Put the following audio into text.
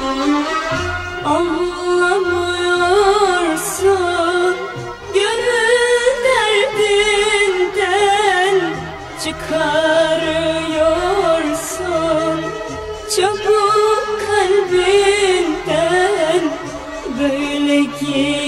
Anlamıyorsun gönül derdinden, çıkarıyorsun çabuk kalbinden, böyle ki